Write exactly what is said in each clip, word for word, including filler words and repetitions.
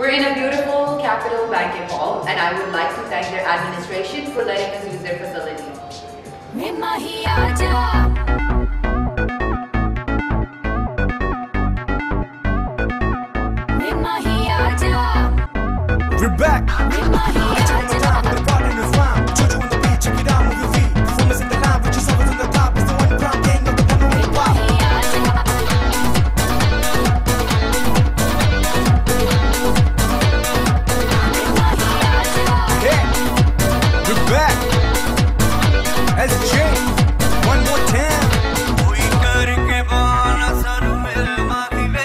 We're in a beautiful Capital banquet hall, and I would like to thank their administration for letting us use their facility. We're back. The party is round. Jojo on the beat, check it out, move your feet. Performance in the line, put yourself on the top. It's the one crown gang of the one on the pop. Yeah, we're back. S J, one more time. We karke bahana sanu mil mahi ve.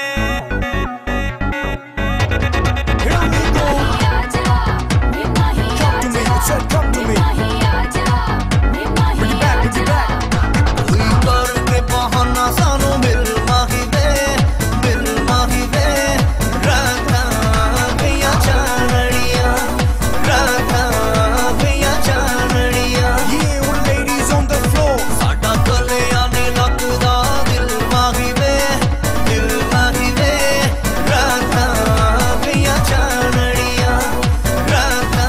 Come to me. Bring it back, bring it back. We karke bahana sanu mil mahi ve, mil mahi ve. Rakha bhaiya chanadiya, rakha bhaiya chanadiya. Yeah, all ladies on the floor. Sada kalyani lakda dil mahi ve, dil mahi ve. Rakha bhaiya chanadiya, rakha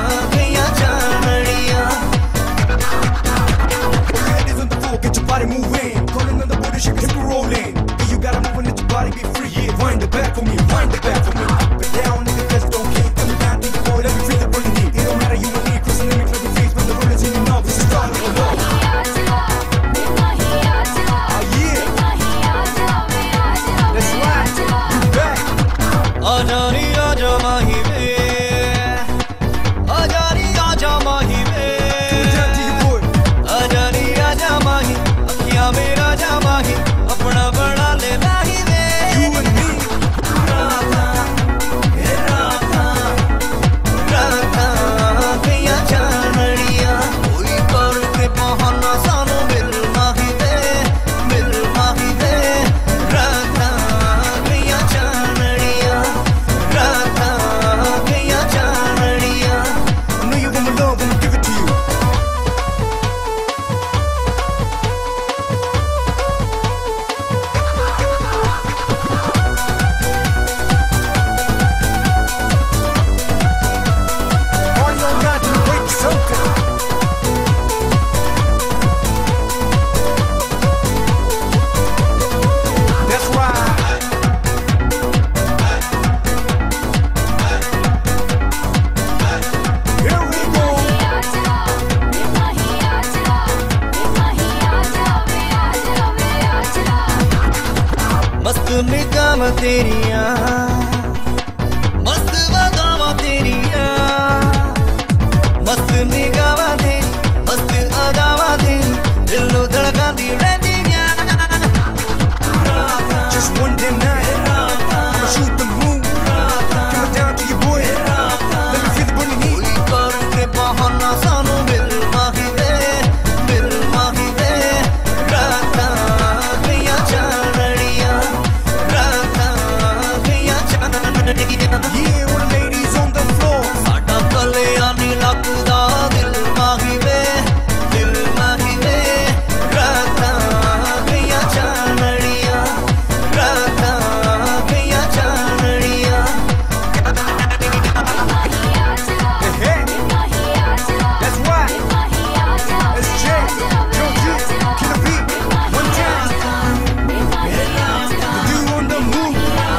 get your body moving, calling on the booty, shake it, rolling. You gotta move and let your body be free. Yeah, wind it back for me, wind it back for me. Up and down, nigga, just don't care. Coming down to the boy, let me feel the burning heat. It don't matter you and me, crossing the mix, let me face when the road is in your mouth. This is starting to go. Oh yeah, that's right. You back. Ajani aja mahi ve, ajani aja mahi ve. Coming down to your boy. Ajani aja mahi, akhiyan mein raja mahi, apna bana le mahi ve. You and me, Radha, hey Radha, Radha bhaiya chanadiya. Koi karke bahana sanu mil mahi ve, mil mahi ve. Radha bhaiya chanadiya, Radha bhaiya chanadiya. I know you want my love, I'ma give it to you. All your night to break something. That's right. Here we go. मस्त निगाह तेरियां, मस्त बादाम तेरियां, मस्त निगाह तेरी, मस्त अदावां तेरी, दिल धड़का दी रहंदियां. Just one day night, I'ma shoot the moon. Coming down to your boy, let me feel the burning heat. Koi karke bahana sanu mil mahi ve, mil mahi ve. Rakha bhaiya chanadiya, rakha bhaiya chanadiya. Yeah, all ladies on the floor. Sada kalyani lakda dil mahi ve, dil mahi ve. Rakha bhaiya chanadiya, rakha bhaiya chanadiya. Hey, hey, that's right. S J, Jojo, Killer Beat, one time. You on the move.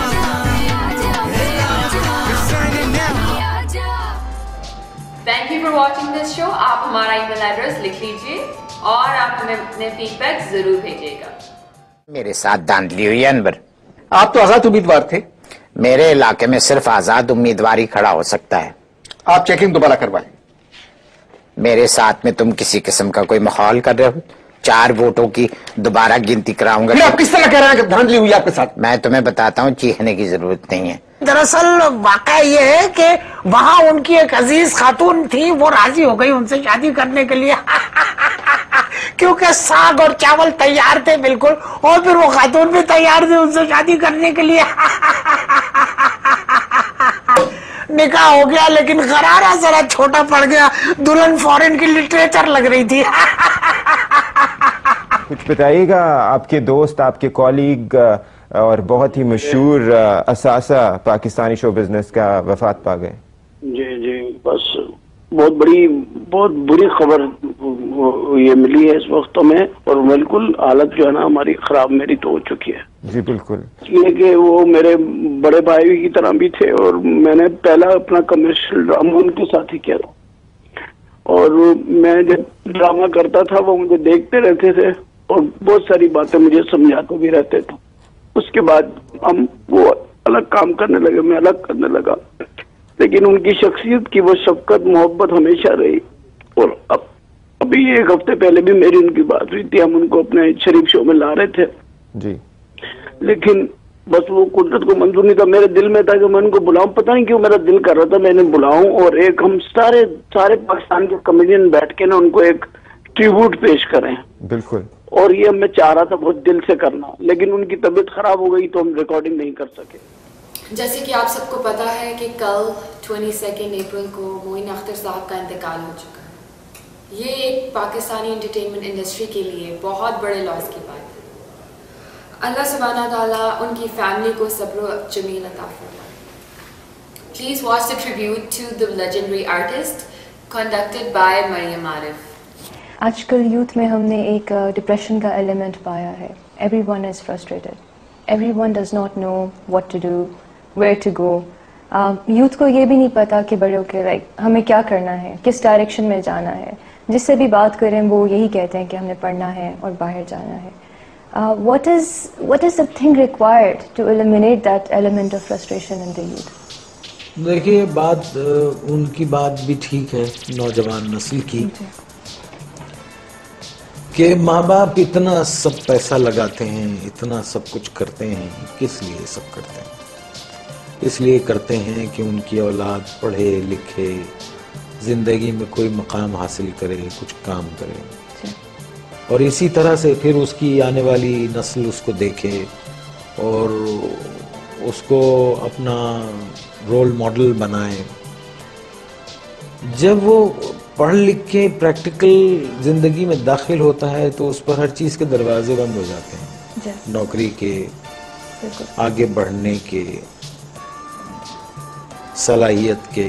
We're signing now. Thank you for watching this show. आप हमारा email address लिख लीजिए और आप हमें अपने feedback जरूर भेजिएगा। मेरे साथ धांधली हुई है अनवर। आप तो आजाद उम्मीदवार थे। मेरे इलाके में सिर्फ आजाद उम्मीदवार ही खड़ा हो सकता है। आप चेकिंग दोबारा करवाएं। मेरे साथ में तुम किसी किस्म का कोई माहौल कर रहे हो? चार वोटों की दोबारा गिनती कराऊंगा। फिर आप किस तरह कह रहे हैं कि धांधली हुई आपके साथ? मैं तुम्हें बताता हूँ, चीखने की जरूरत नहीं है। दरअसल वाकया ये है कि वहाँ उनकी एक अजीज खातून थी, वो राजी हो गई उनसे शादी करने के लिए क्योंकि साग और चावल तैयार थे बिल्कुल, और फिर वो खातून भी तैयार थी उनसे शादी करने के लिए निकाह हो गया, लेकिन गरारा जरा छोटा पड़ गया। दुल्हन फॉरेन की लिटरेचर लग रही थी कुछ बताइएगा, आपके दोस्त, आपके कॉलीग और बहुत ही मशहूर असासा पाकिस्तानी शो बिजनेस का वफात पा गए। जी जी, बस बहुत बड़ी बहुत बुरी खबर ये मिली है इस वक्त में, और बिल्कुल हालत जो है ना हमारी खराब मेरी तो हो चुकी है। जी बिल्कुल, इसलिए कि वो मेरे बड़े भाई की तरह भी थे, और मैंने पहला अपना कमर्शियल ड्रामा उनके साथ ही किया था, और मैं जब ड्रामा करता था वो मुझे देखते रहते थे और बहुत सारी बातें मुझे समझाते भी रहते थे। उसके बाद हम वो अलग काम करने लगे, मैं अलग करने लगा, लेकिन उनकी शख्सियत की वो शफकत मोहब्बत हमेशा रही। और अब अभी एक हफ्ते पहले भी मेरी उनकी बात हुई थी, हम उनको अपने शरीफ शो में ला रहे थे जी, लेकिन बस वो कुदरत को मंजूर नहीं था। मेरे दिल में था कि मैं उनको बुलाऊं, पता नहीं क्यों मेरा दिल कर रहा था मैंने बुलाऊं, और एक हम सारे सारे पाकिस्तान के कॉमेडियन बैठ के ना उनको एक ट्रिब्यूट पेश करें। बिल्कुल, और ये मैं चाह रहा था बहुत दिल से करना, लेकिन उनकी तबीयत खराब हो गई तो हम रिकॉर्डिंग नहीं कर सके। जैसे कि आप सबको पता है कि कल बाईस अप्रैल को मोइन अख्तर साहब का इंतकाल हो चुका है। ये एक पाकिस्तानी एंटरटेनमेंट इंडस्ट्री के लिए बहुत बड़े लॉस की बात है। अल्लाह सुब्हाना ताला उनकी फैमिली को सब्र जमील अता फरमाए। Please watch the tribute to the legendary artist conducted by Mariam Arif. आजकल यूथ में हमने एक डिप्रेशन का एलिमेंट पाया है। Everyone is frustrated, everyone does not know what to do, where to go. Youth को ये भी नहीं पता कि बड़े होकर लाइक हमें क्या करना है, किस डायरेक्शन में जाना है। जिससे भी बात करें वो यही कहते हैं कि हमें पढ़ना है और बाहर जाना है। What is what is the thing required to eliminate that element of frustration in the youth? देखिए, बात उनकी बात भी ठीक है नौजवान नस्ल की, कि माँ बाप इतना सब पैसा लगाते हैं, इतना सब कुछ करते हैं, किस लिए सब करते हैं? इसलिए करते हैं कि उनकी औलाद पढ़े लिखे, जिंदगी में कोई मकाम हासिल करे, कुछ काम करे, और इसी तरह से फिर उसकी आने वाली नस्ल उसको देखे और उसको अपना रोल मॉडल बनाए। जब वो पढ़ लिख के प्रैक्टिकल जिंदगी में दाखिल होता है तो उस पर हर चीज़ के दरवाजे बंद हो जाते हैं, नौकरी के, आगे बढ़ने के, सलाहियत के।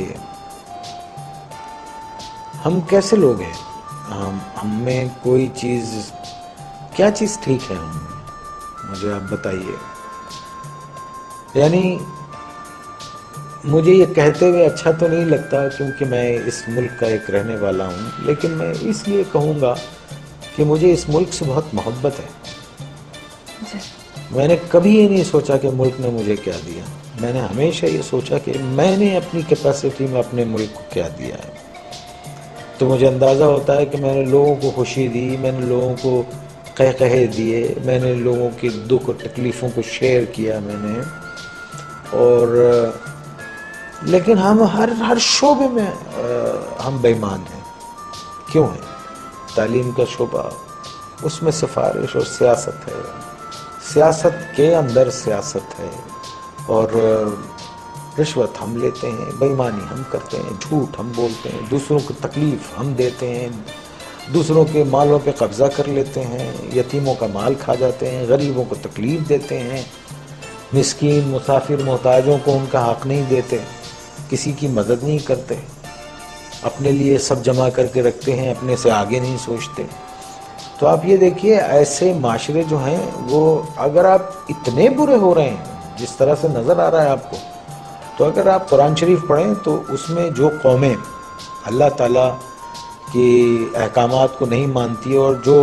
हम कैसे लोग हैं? हम हमें कोई चीज़, क्या चीज़ ठीक है हम, मुझे आप बताइए। यानी मुझे ये कहते हुए अच्छा तो नहीं लगता क्योंकि मैं इस मुल्क का एक रहने वाला हूँ, लेकिन मैं इसलिए कहूँगा कि मुझे इस मुल्क से बहुत मोहब्बत है। मैंने कभी ये नहीं सोचा कि मुल्क ने मुझे क्या दिया, मैंने हमेशा ये सोचा कि मैंने अपनी कैपेसिटी में अपने मुल्क को क्या दिया है। तो मुझे अंदाज़ा होता है कि मैंने लोगों को खुशी दी, मैंने लोगों को कह कहे दिए, मैंने लोगों के दुख और तकलीफ़ों को शेयर किया मैंने। और लेकिन हम हर हर शोबे में आ, हम बेईमान हैं। क्यों है? तालीम का शोबा, उसमें सिफारिश और सियासत है, सियासत के अंदर सियासत है, और रिश्वत हम लेते हैं, बेईमानी हम करते हैं, झूठ हम बोलते हैं, दूसरों को तकलीफ़ हम देते हैं, दूसरों के मालों पे कब्ज़ा कर लेते हैं, यतीमों का माल खा जाते हैं, गरीबों को तकलीफ़ देते हैं, मिस्कीन मुसाफिर मोहताजों को उनका हक़ नहीं देते, किसी की मदद नहीं करते, अपने लिए सब जमा करके रखते हैं, अपने से आगे नहीं सोचते। तो आप ये देखिए, ऐसे माशरे जो हैं वो, अगर आप इतने बुरे हो रहे हैं जिस तरह से नज़र आ रहा है आपको, तो अगर आप कुरान शरीफ पढ़ें तो उसमें जो कौमें अल्लाह ताला की अहकामात को नहीं मानती और जो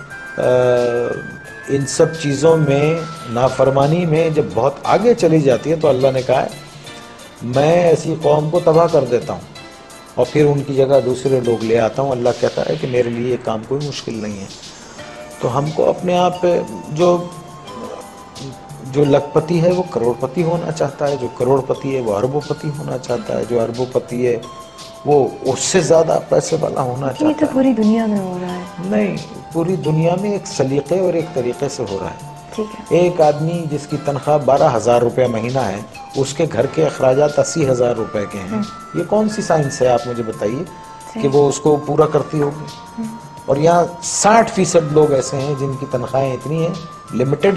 आ, इन सब चीज़ों में नाफरमानी में जब बहुत आगे चली जाती है, तो अल्लाह ने कहा है मैं ऐसी कौम को तबाह कर देता हूँ और फिर उनकी जगह दूसरे लोग ले आता हूँ। अल्लाह कहता है कि मेरे लिए ये काम कोई मुश्किल नहीं है। तो हमको अपने आप जो जो लखपति है वो करोड़पति होना चाहता है, जो करोड़पति है वो अरबोपति होना चाहता है, जो अरबोपति है वो उससे ज़्यादा पैसे वाला होना चाहता है। ये तो पूरी दुनिया में हो रहा है। नहीं, पूरी दुनिया में एक सलीके और एक तरीके से हो रहा है। ठीक है। एक आदमी जिसकी तनख्वाह बारह हज़ार रुपये महीना है, उसके घर के अखराजात अस्सी हज़ार रुपये के हैं। ये कौन सी साइंस है, आप मुझे बताइए कि वो उसको पूरा करती होगी। और यहाँ साठ फीसद लोग ऐसे हैं जिनकी तनख्वाहें इतनी हैं, लिमिटेड हैं,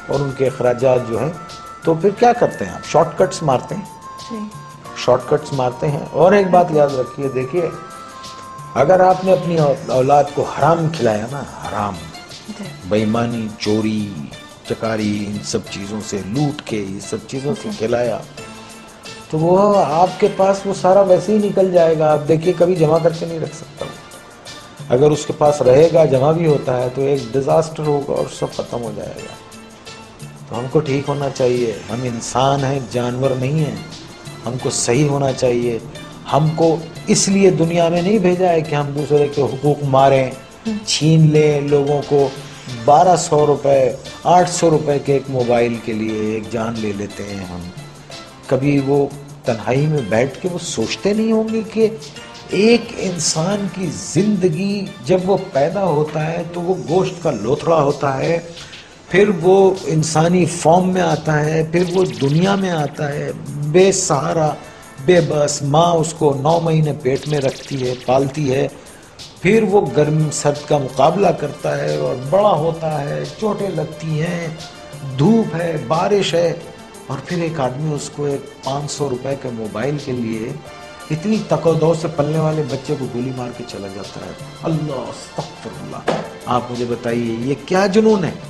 और उनके अखराजात जो हैं, तो फिर क्या करते हैं आप? शॉर्टकट्स मारते हैं, शॉर्टकट्स मारते हैं। और एक बात याद रखिए, देखिए अगर आपने अपनी औलाद को हराम खिलाया ना, हराम, बेईमानी, चोरी चकारी, इन सब चीज़ों से, लूट के, ये सब चीज़ों से खिलाया, तो वो आपके पास वो सारा वैसे ही निकल जाएगा। आप देखिए कभी जमा करके नहीं रख सकता। अगर उसके पास रहेगा, जमा भी होता है, तो एक डिजास्टर होगा और सब खत्म हो जाएगा। तो हमको ठीक होना चाहिए। हम इंसान हैं, जानवर नहीं हैं। हमको सही होना चाहिए। हमको इसलिए दुनिया में नहीं भेजा है कि हम दूसरे के हुकूक मारें, छीन लें लोगों को। बारह सौ रुपये, आठ सौ रुपये के एक मोबाइल के लिए एक जान ले लेते हैं हम। कभी वो तन्हाई में बैठ के वो सोचते नहीं होंगे कि एक इंसान की जिंदगी जब वो पैदा होता है तो वो गोश्त का लोथड़ा होता है, फिर वो इंसानी फॉर्म में आता है, फिर वो दुनिया में आता है बेसहारा, बेबस। माँ उसको नौ महीने पेट में रखती है, पालती है, फिर वो गर्म सर्द का मुकाबला करता है और बड़ा होता है, चोटें लगती हैं, धूप है, बारिश है, और फिर एक आदमी उसको एक पाँच सौ रुपये के मोबाइल के लिए इतनी तकोदौ से पलने वाले बच्चे को गोली मार के चला जाता है। अल्लाह अस्तगफुरुल्लाह। आप मुझे बताइए ये क्या जुनून है?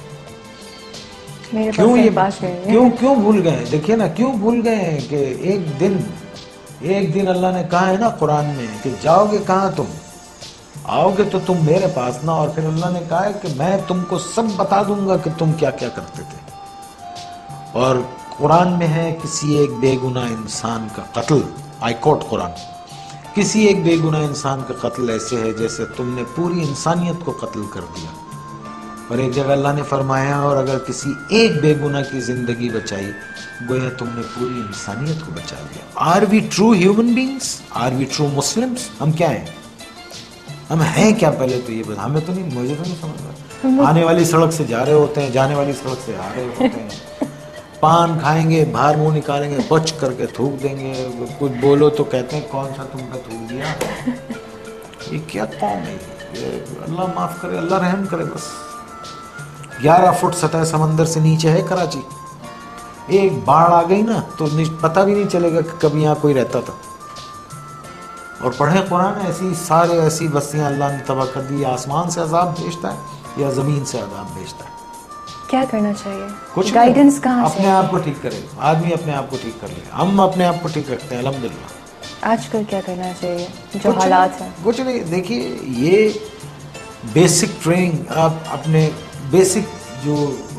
मेरे क्यों ये पास नहीं है। क्यों क्यों भूल गए? देखिए ना, क्यों भूल गए हैं कि एक दिन एक दिन अल्लाह ने कहा है ना कुरान में कि जाओगे कहाँ तुम, आओगे तो तुम मेरे पास ना। और फिर अल्लाह ने कहा है कि मैं तुमको सब बता दूंगा कि तुम क्या क्या करते थे। और कुरान में है किसी एक बेगुनाह इंसान का कत्ल, आई कोट कुरान, किसी एक बेगुनाह इंसान का कत्ल ऐसे है जैसे तुमने पूरी इंसानियत को कत्ल कर दिया। और एक जगह अल्लाह ने फरमाया और अगर किसी एक बेगुनाह की जिंदगी बचाई, गोया तुमने पूरी इंसानियत को बचा लिया। Are we true human beings? Are we true Muslims? हम क्या हैं? हम हैं क्या? पहले तो ये बता। हमें तो नहीं, मुझे तो नहीं समझ रहा। आने वाली सड़क से जा रहे होते हैं, जाने वाली सड़क से आ रहे होते हैं, पान खाएंगे, बाहर मुंह निकालेंगे, बच करके थूक देंगे, कुछ बोलो तो कहते हैं कौन सा तुम पे थूक दिया। ये क्या कौम है? ये अल्लाह माफ करे, अल्लाह रहम करे। बस ग्यारह फुट सतह समंदर से नीचे है कराची। एक बाढ़ आ गई ना तो पता भी नहीं चलेगा कि कभी यहाँ कोई रहता था। और पढ़े कुरान, ऐसी सारे ऐसी बस्तियां अल्लाह ने तबाह कर दी। आसमान से अजाब भेजता है या जमीन से अजाब भेजता है? क्या करना चाहिए? कुछ गाइडेंस कहाँ से? अपने आप को ठीक करे आदमी, अपने आप को ठीक कर ले। हम अपने आप को ठीक रखते हैं अल्हम्दुलिल्लाह। आजकल क्या करना चाहिए जो हालात हैं? कुछ नहीं, देखिए ये बेसिक ट्रेनिंग, आप अपने बेसिक जो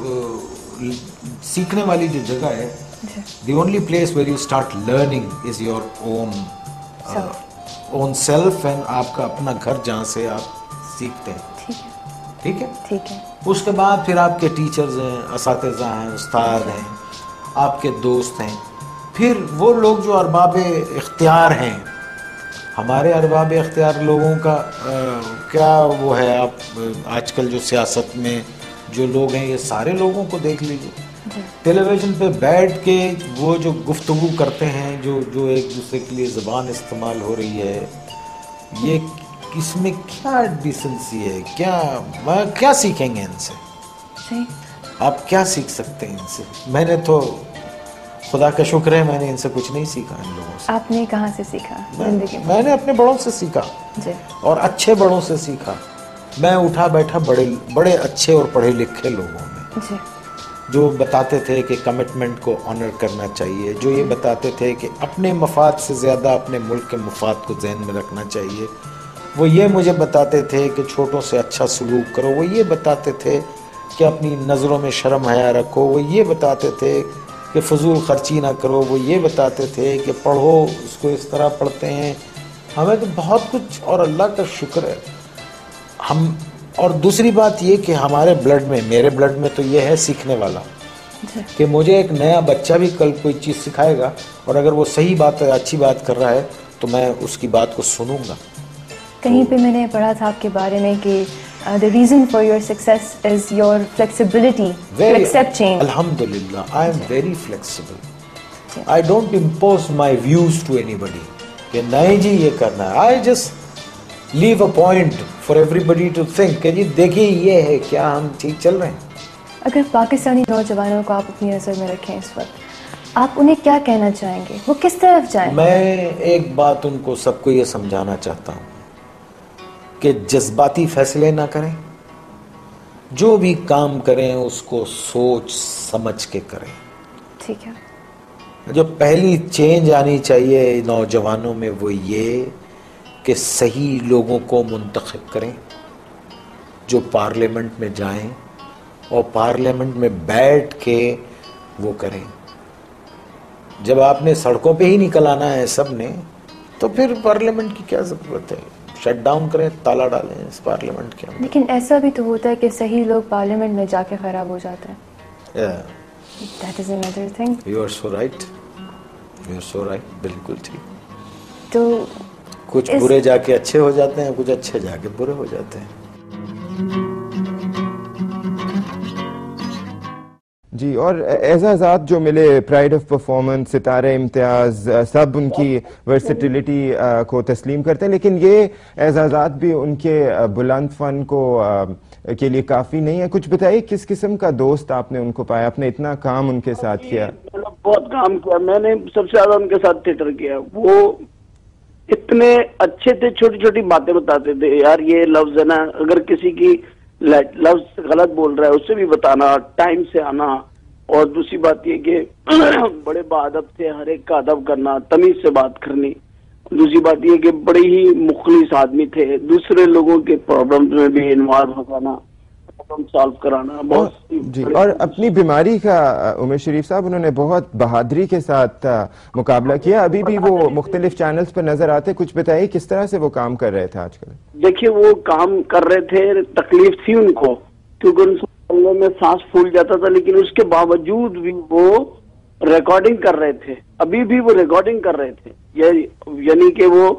uh, सीखने वाली जो जगह है, the only place where you start learning is your own uh, own self, and आपका अपना घर जहाँ से आप सीखते हैं। ठीक है, ठीक है, ठीक है। उसके बाद फिर आपके टीचर्स हैं, असातिज़ा हैं, उस्ताद हैं, आपके दोस्त हैं, फिर वो लोग जो अरबाब इख्तियार हैं। हमारे अरबाब इख्तियार लोगों का आ, क्या वो है, आप आजकल जो सियासत में जो लोग हैं, ये सारे लोगों को देख लीजिए। टेलीविज़न पे बैठ के वो जो गुफ्तगू करते हैं, जो जो एक दूसरे के लिए ज़बान इस्तेमाल हो रही है, ये इसमें क्या डिसेंसी है? क्या क्या सीखेंगे इनसे? सही। आप क्या सीख सकते हैं इनसे? मैंने तो खुदा का शुक्र है मैंने इनसे कुछ नहीं सीखा इन लोगों से। आपने कहाँ से सीखा जिंदगी में? मैंने अपने बड़ों से सीखा जी। और अच्छे बड़ों से सीखा। मैं उठा बैठा बड़े बड़े अच्छे और पढ़े लिखे लोगों में, जी, जो बताते थे कि कमिटमेंट को ऑनर करना चाहिए, जो ये बताते थे कि अपने मफाद से ज़्यादा अपने मुल्क के मफाद को ज़हन में रखना चाहिए। वो ये मुझे बताते थे कि छोटों से अच्छा सलूक करो। वो ये बताते थे कि अपनी नज़रों में शर्म हया रखो। वो ये बताते थे कि फजूल खर्ची ना करो। वो ये बताते थे कि पढ़ो, उसको इस तरह पढ़ते हैं। हमें तो बहुत कुछ, और अल्लाह का शुक्र है हम। और दूसरी बात ये कि हमारे ब्लड में, मेरे ब्लड में तो ये है सीखने वाला, कि मुझे एक नया बच्चा भी कल कोई चीज़ सिखाएगा और अगर वो सही बात है, अच्छी बात कर रहा है, तो मैं उसकी बात को सुनूंगा। कहीं पे मैंने पढ़ा था आपके बारे में कि the reason for your success is your flexibility to accept change. अल्हम्दुलिल्लाह, I am very flexible. I don't impose my views to anybody कि नहीं जी ये करना है। I just leave a point for everybody to think कि जी देखिए ये है, क्या हम ठीक चल रहे हैं? अगर पाकिस्तानी नौजवानों को आप अपनी नज़र में रखें इस वक्त, आप उन्हें क्या कहना चाहेंगे? वो किस तरफ जाएं? मैं एक बात उनको सबको ये समझाना चाहता हूँ कि जज्बाती फैसले ना करें, जो भी काम करें उसको सोच समझ के करें। ठीक है। जो पहली चेंज आनी चाहिए नौजवानों में वो ये कि सही लोगों को मुंतखब करें जो पार्लियामेंट में जाएं और पार्लियामेंट में बैठ के वो करें। जब आपने सड़कों पे ही निकल आना है सब ने, तो फिर पार्लियामेंट की क्या जरूरत है? शट डाउन करें, ताला डालें इस पार्लियामेंट के अंदर। लेकिन ऐसा भी तो होता है कि सही लोग पार्लियामेंट में जाके खराब हो जाते हैं। yeah. That is another thing. You are so right. You are so right. बिल्कुल ठीक। तो कुछ इस... बुरे जाके अच्छे हो जाते हैं, कुछ अच्छे जाके बुरे हो जाते हैं। जी, और एजाज़ात जो मिले, प्राइड ऑफ परफॉर्मेंस, सितारे इम्तियाज़, सब उनकी वर्सिटिलिटी को तस्लीम करते हैं, लेकिन ये एजाज़ात भी उनके बुलंद फन को के लिए काफ़ी नहीं है। कुछ बताइए किस किस्म का दोस्त आपने उनको पाया? आपने इतना काम उनके साथ किया। बहुत काम किया मैंने, सबसे ज्यादा उनके साथ थिएटर किया। वो इतने अच्छे थे, छोटी छोटी बातें बताते थे। यार ये लफ्ज है ना, अगर किसी की लफ्ज गलत बोल रहा है उससे भी बताना, टाइम से आना। और दूसरी बात ये कि बड़े बाअदब थे, हर एक का अदब करना, तमीज से बात करनी। दूसरी बात ये कि बड़े ही मुखलिस आदमी थे, दूसरे लोगों के प्रॉब्लम्स में भी इन्वॉल्व हो जाना, प्रॉब्लम सॉल्व कराना। बहुत जी, और अपनी बीमारी का उमर शरीफ साहब उन्होंने बहुत बहादुरी के साथ मुकाबला किया। अभी भी वो मुख्तलिफ चैनल्स पर नजर आते। कुछ बताइए किस तरह से वो काम कर रहे थे आजकल? देखिए वो काम कर रहे थे, तकलीफ थी उनको क्योंकि उनसे में सांस फूल जाता था, लेकिन उसके बावजूद भी वो रिकॉर्डिंग कर रहे थे। अभी भी वो रिकॉर्डिंग कर रहे थे, यानी कि वो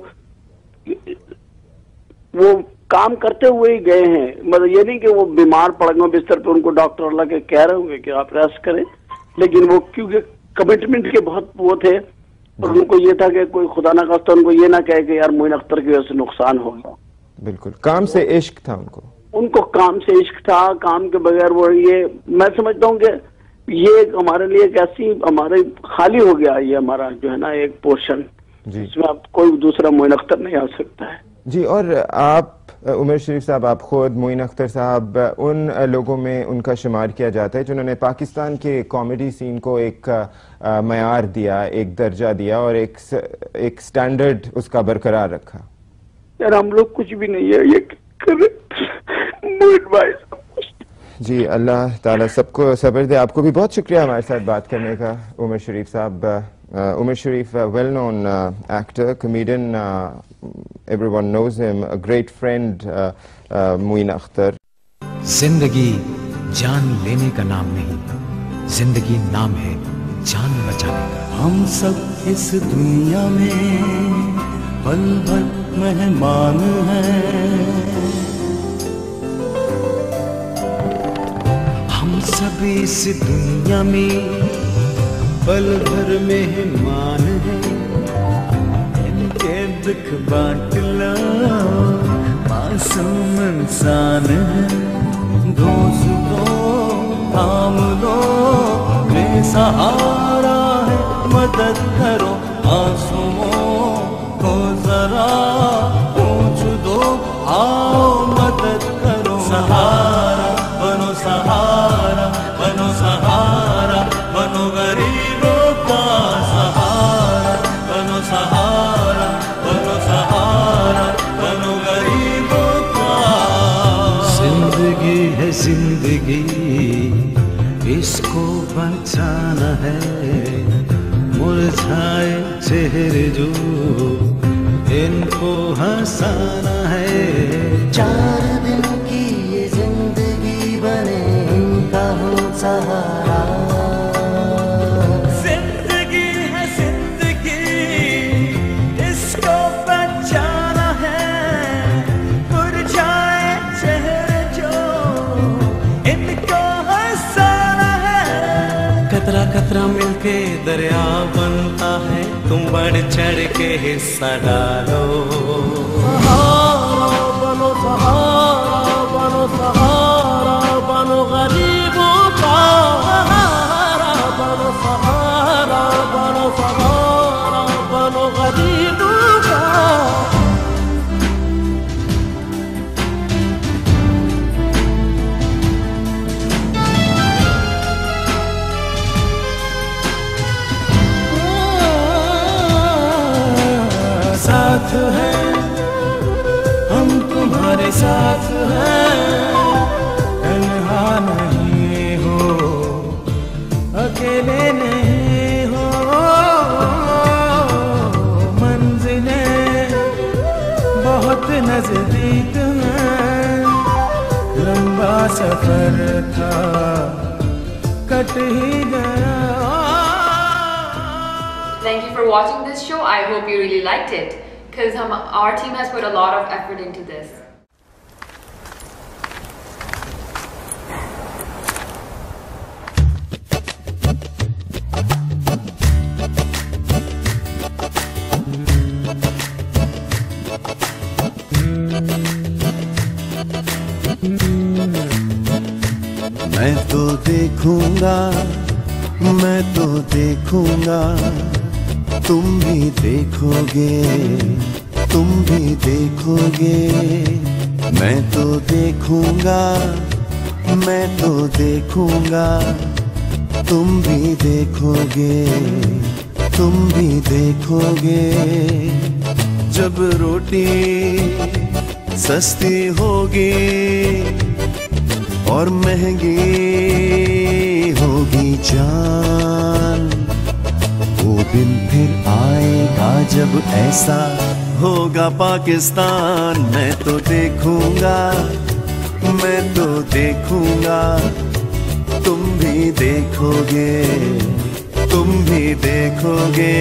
वो काम करते हुए ही गए हैं। मतलब ये नहीं कि वो बीमार पड़ गए बिस्तर पे, उनको डॉक्टर अल्लाह के कह रहे होंगे कि आप रेस्ट करें, लेकिन वो क्योंकि कमिटमेंट के बहुत वो थे और उनको ये था कि कोई खुदा ना खास्ता उनको ये ना कहे कि यार मोइन अख्तर की वजह से नुकसान हो गया। बिल्कुल, काम से इश्क था उनको उनको काम से इश्क था। काम के बगैर वो, ये मैं समझता हूँ कि ये हमारे लिए एक ऐसी हमारे खाली हो गया ये हमारा जो है ना एक पोर्शन, जिसमें अब कोई दूसरा मोइन अख्तर नहीं आ सकता है। जी, और आप उमर शरीफ साहब, आप खुद मोइन अख्तर साहब उन लोगों में उनका शुमार किया जाता है जिन्होंने पाकिस्तान के कॉमेडी सीन को एक मयार दिया, एक दर्जा दिया और एक एक स्टैंडर्ड उसका बरकरार रखा। यार हम लोग कुछ भी नहीं है ये कर मोइन भाई। जी, अल्लाह ताला सबको सब्र दे। आपको भी बहुत शुक्रिया हमारे साथ बात करने का उमर शरीफ साहब। Umar Sharif, well known actor, comedian, everyone knows him, a great friend, uh, uh, Moin Akhtar. जिंदगी जान लेने का नाम नहीं, जिंदगी नाम है जान बचाने का। हम सब इस दुनिया में पल भर मेहमान हैं, हम सब इस दुनिया में पल भर मेहमान हैं। इनके दुख बांट लो, मासूम इंसान है। दोस्तों थाम लो, बेसहारा है, मदद करो आंसुओं को जरा पूछ दो, आओ मदद करो। सहारा बनो, सहारा बनो, सहारा बनो, गरीबों का सहारा बनो, सहारा बनो, सहारा बनो, गरीबों का। जिंदगी है जिंदगी, इसको बचाना है। मुरझाए चेहरे जो, इनको हंसाना है। चार दिन की ये जिंदगी बने इनका हो सहारा। जिंदगी है जिंदगी, इसको बचाना है। मुरझाए चेहरे जो, इनको हंसाना है। कतरा कतरा मिलके दरिया बनता है, तुम बढ़ चढ़ के हिस्सा डालो। सहारा बनो, सहारा बनो, सहारा बनो, गरीबों साथ हैं, हम तुम्हारे साथ हैं, तन्हा नहीं हो, अकेले नहीं हो, मंजिलें बहुत नजदीक हैं, लंबा सफर था कट ही गया. Thank you for watching this show. I hope you really liked it because our team has put a lot of effort into this. मैं तो देखूंगा, मैं तो देखूंगा, तुम भी देखोगे, तुम भी देखोगे. मैं तो देखूंगा, मैं तो देखूंगा, तुम भी देखोगे, तुम भी देखोगे. जब रोटी सस्ती होगी और महंगी होगी जान, वो दिन फिर आएगा जब ऐसा होगा पाकिस्तान. मैं तो देखूंगा, मैं तो देखूंगा, तुम भी देखोगे, तुम भी देखोगे.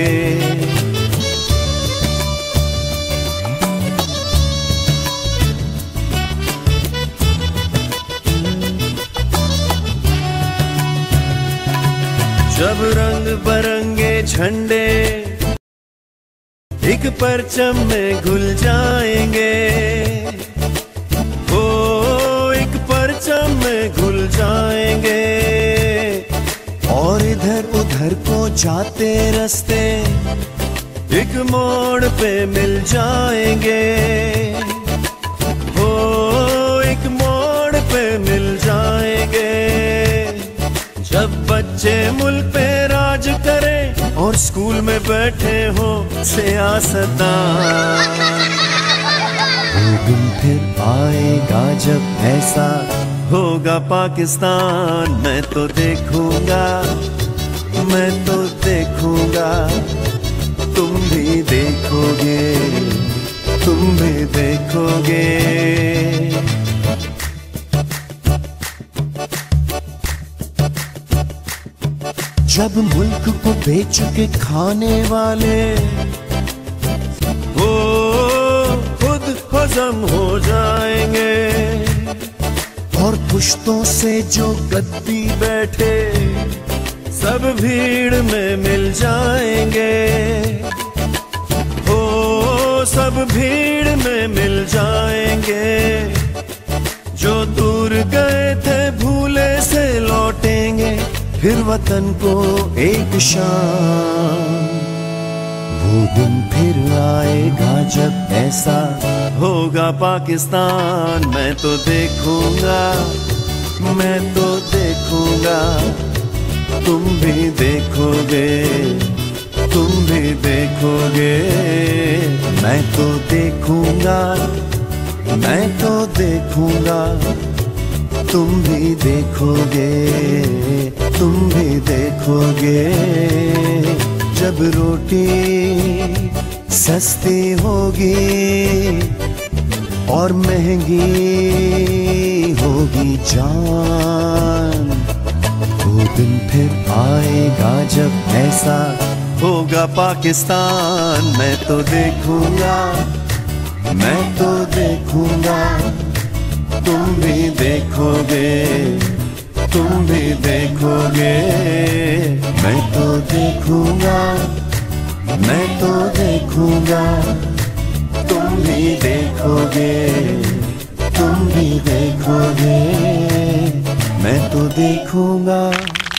जब रंग बरंगे झंडे एक परचम में घुल जाएंगे, ओ एक परचम में घुल जाएंगे, और इधर उधर को जाते रास्ते एक मोड़ पे मिल जाएंगे, ओ एक मोड़ पे मिल जाएंगे. जब बच्चे मुल्क पे राज करें और स्कूल में बैठे हो सियासतदान, वो दिन फिर आएगा जब ऐसा होगा पाकिस्तान. मैं तो देखूंगा, मैं तो देखूंगा, तुम भी देखोगे, तुम भी देखोगे. जब मुल्क को बेच के खाने वाले वो खुद हजम हो जाएंगे, और पुश्तों से जो गद्दी बैठे सब भीड़ में मिल जाएंगे, ओ सब भीड़ में मिल जाएंगे. जो दूर गए थे भूले से लौटेंगे फिर वतन को एक शाम. वो दिन फिर आएगा जब ऐसा होगा पाकिस्तान. मैं तो देखूंगा, मैं तो देखूंगा, तुम भी देखोगे, तुम भी देखोगे. मैं तो देखूंगा, मैं तो देखूंगा, तुम भी देखोगे, तुम भी देखोगे. जब रोटी सस्ती होगी और महंगी होगी जान, वो दिन फिर आएगा जब ऐसा होगा पाकिस्तान. मैं तो देखूंगा, मैं तो देखूंगा, तुम भी देखोगे, तुम भी देखोगे. मैं तो देखूंगा, मैं तो देखूंगा, तुम भी देखोगे, तुम भी देखोगे. मैं तो देखूंगा.